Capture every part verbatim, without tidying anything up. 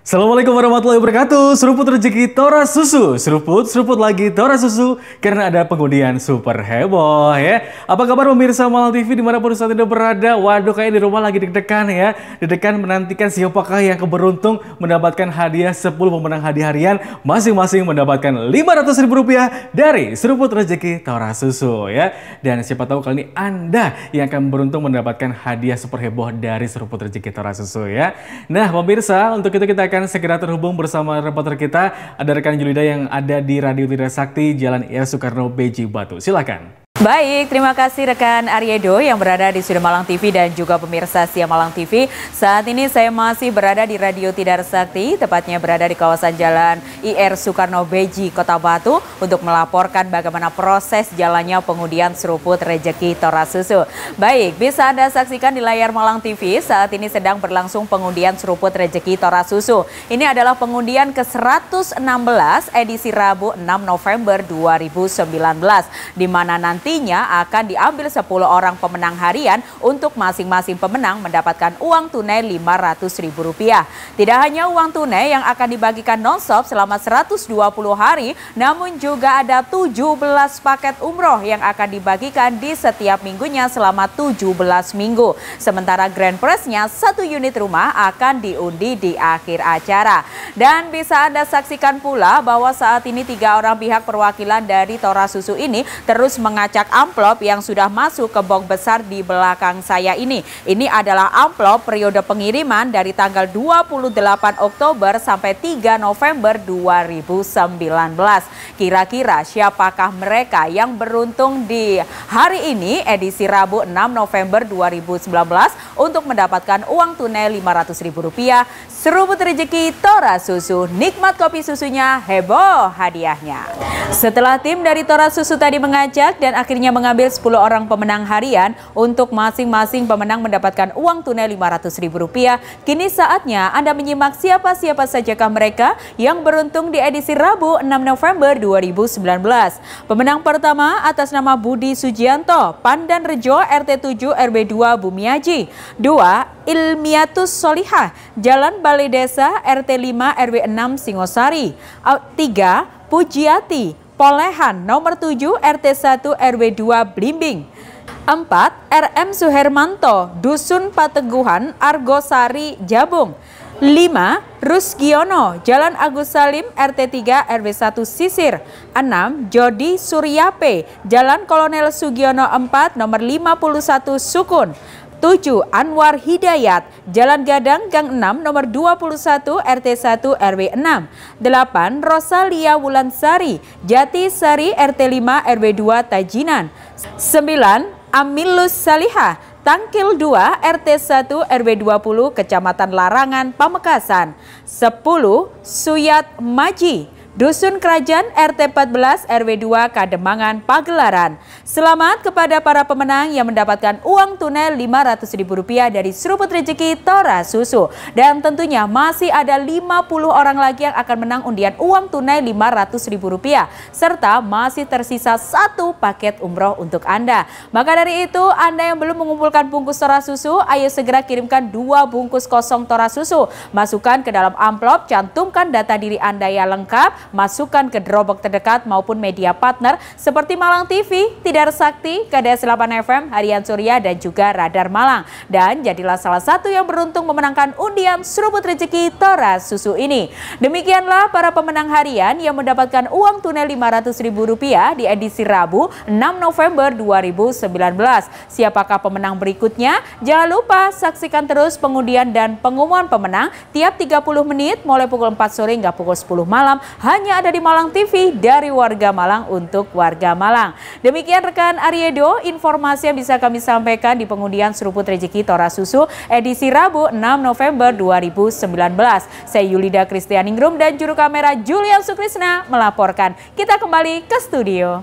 Assalamualaikum warahmatullahi wabarakatuh. Seruput rezeki Tora Susu. Seruput, seruput lagi Tora Susu karena ada pengundian super heboh ya. Apa kabar pemirsa Malang T V dimanapun saat ini berada? Waduh, kayak di rumah lagi deg-degan ya. Deg-degan menantikan siapakah yang keberuntung mendapatkan hadiah sepuluh pemenang hadiah harian, masing-masing mendapatkan lima ratus ribu rupiah dari Seruput Rezeki Tora Susu ya. Dan siapa tahu kali ini Anda yang akan beruntung mendapatkan hadiah super heboh dari Seruput Rezeki Tora Susu ya. Nah pemirsa, untuk itu kita akan segera terhubung bersama reporter kita, ada rekan Julida yang ada di Radio Tidak Sakti, Jalan I R Soekarno, Beji Batu. Silakan. Baik, terima kasih rekan Aryedo yang berada di Studio Malang T V dan juga pemirsa Siang Malang T V. Saat ini saya masih berada di Radio Tidak Sakti, tepatnya berada di kawasan Jalan I R Soekarno, Beji, Kota Batu untuk melaporkan bagaimana proses jalannya pengundian Seruput Rezeki Tora Susu. Baik, bisa Anda saksikan di layar Malang T V, saat ini sedang berlangsung pengundian Seruput Rezeki Tora Susu. Ini adalah pengundian ke seratus enam belas edisi Rabu enam November dua ribu sembilan belas, di mana nanti Nantinya akan diambil sepuluh orang pemenang harian untuk masing-masing pemenang mendapatkan uang tunai lima ratus ribu rupiah. Tidak hanya uang tunai yang akan dibagikan non-stop selama seratus dua puluh hari, namun juga ada tujuh belas paket umroh yang akan dibagikan di setiap minggunya selama tujuh belas minggu. Sementara grand prize-nya satu unit rumah akan diundi di akhir acara. Dan bisa Anda saksikan pula bahwa saat ini tiga orang pihak perwakilan dari Tora Susu ini terus mengacak amplop yang sudah masuk ke box besar di belakang saya ini. Ini adalah amplop periode pengiriman dari tanggal dua puluh delapan Oktober sampai tiga November dua ribu sembilan belas. Kira-kira siapakah mereka yang beruntung di hari ini edisi Rabu enam November dua ribu sembilan belas untuk mendapatkan uang tunai lima ratus ribu rupiah. Seruput Rezeki Tora Susu, nikmat kopi susunya, heboh hadiahnya. Setelah tim dari Tora Susu tadi mengajak dan akhirnya mengambil sepuluh orang pemenang harian untuk masing-masing pemenang mendapatkan uang tunai lima ratus ribu rupiah. Kini saatnya Anda menyimak siapa-siapa sajakah mereka yang beruntung di edisi Rabu enam November dua ribu sembilan belas. Pemenang pertama atas nama Budi Sujianto, Pandan Rejo, R T tujuh R W dua Bumiaji. Dua, Ilmiatus Solihah, Jalan Balai Desa, R T lima R W enam Singosari. Tiga, Pujiati Polehan, nomor tujuh R T satu R W dua Blimbing. Empat, R M Suhermanto, Dusun Pateguhan, Argosari, Jabung. Lima, Rusgiono, Jalan Agus Salim, R T tiga R W satu Sisir. Enam, Jody Suryape, Jalan Kolonel Sugiono empat, nomor lima puluh satu Sukun. Tujuh, Anwar Hidayat, Jalan Gadang Gang enam, nomor dua puluh satu R T satu R W enam. Delapan, Rosalia Wulansari, Jati Sari, R T lima R W dua Tajinan. Sembilan, Amilus Salihah, Tangkil dua R T satu R W dua puluh Kecamatan Larangan, Pamekasan. Sepuluh, Suyat Maji, Dusun Kerajaan, R T empat belas R W dua Kademangan, Pagelaran. Selamat kepada para pemenang yang mendapatkan uang tunai lima ratus ribu rupiah dari Seruput Rezeki Tora Susu. Dan tentunya masih ada lima puluh orang lagi yang akan menang undian uang tunai lima ratus ribu rupiah. Serta masih tersisa satu paket umroh untuk Anda. Maka dari itu, Anda yang belum mengumpulkan bungkus Tora Susu, ayo segera kirimkan dua bungkus kosong Tora Susu. Masukkan ke dalam amplop, cantumkan data diri Anda yang lengkap, masukkan ke Dropbox terdekat maupun media partner seperti Malang T V, Tidak Sakti, K D S delapan F M, Harian Surya, dan juga Radar Malang. Dan jadilah salah satu yang beruntung memenangkan undian Seruput Rezeki Tora Susu ini. Demikianlah para pemenang harian yang mendapatkan uang tunai lima ratus ribu rupiah di edisi Rabu enam November dua ribu sembilan belas. Siapakah pemenang berikutnya? Jangan lupa saksikan terus pengundian dan pengumuman pemenang tiap tiga puluh menit mulai pukul empat sore hingga pukul sepuluh malam. Hanya ada di Malang T V, dari warga Malang untuk warga Malang. Demikian rekan Aryedo, informasi yang bisa kami sampaikan di pengundian Seruput Rezeki Tora Susu edisi Rabu enam November dua ribu sembilan belas. Saya Yulida Kristianingrum dan juru kamera Julian Sukrisna melaporkan. Kita kembali ke studio.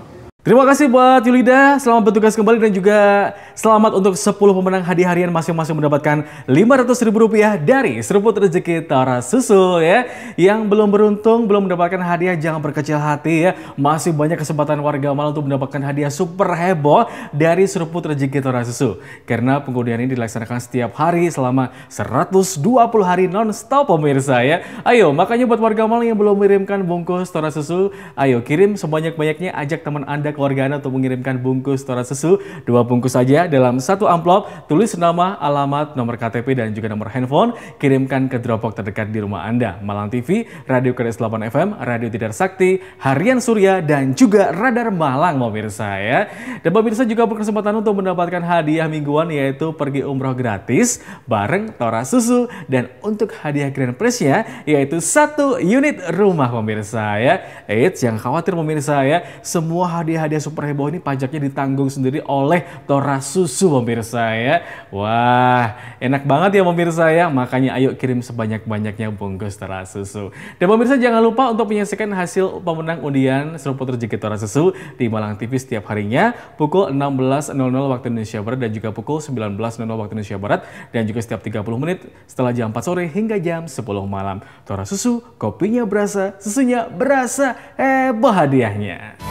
Terima kasih buat Yulida, selamat bertugas kembali dan juga selamat untuk sepuluh pemenang hadiah harian masing-masing mendapatkan lima ratus ribu rupiah dari Seruput Rezeki Tora Susu ya. Yang belum beruntung, belum mendapatkan hadiah jangan berkecil hati ya. Masih banyak kesempatan warga Malang untuk mendapatkan hadiah super heboh dari Seruput Rezeki Tora Susu. Karena pengundian ini dilaksanakan setiap hari selama seratus dua puluh hari non-stop pemirsa ya. Ayo, makanya buat warga Malang yang belum mengirimkan bungkus Tora Susu, ayo kirim sebanyak-banyaknya, ajak teman Anda, keluarga Anda untuk mengirimkan bungkus Tora Susu, dua bungkus saja dalam satu amplop, tulis nama, alamat, nomor K T P dan juga nomor handphone, kirimkan ke Dropbox terdekat di rumah Anda. Malang T V, Radio K D S delapan F M, Radio Tidar Sakti, Harian Surya dan juga Radar Malang pemirsa ya. Dan pemirsa juga berkesempatan untuk mendapatkan hadiah mingguan yaitu pergi umroh gratis bareng Tora Susu, dan untuk hadiah grand prize-nya yaitu satu unit rumah pemirsa ya. Eits, jangan khawatir pemirsa ya, semua hadiah hadiah super heboh ini pajaknya ditanggung sendiri oleh Tora Susu pemirsa ya. Wah, enak banget ya pemirsa ya. Makanya ayo kirim sebanyak-banyaknya bungkus Tora Susu. Dan pemirsa jangan lupa untuk menyaksikan hasil pemenang undian Seruput Rezeki Tora Susu di Malang T V setiap harinya pukul enam belas nol nol waktu Indonesia Barat dan juga pukul sembilan belas nol nol waktu Indonesia Barat, dan juga setiap tiga puluh menit setelah jam empat sore hingga jam sepuluh malam. Tora Susu, kopinya berasa, susunya berasa, heboh hadiahnya.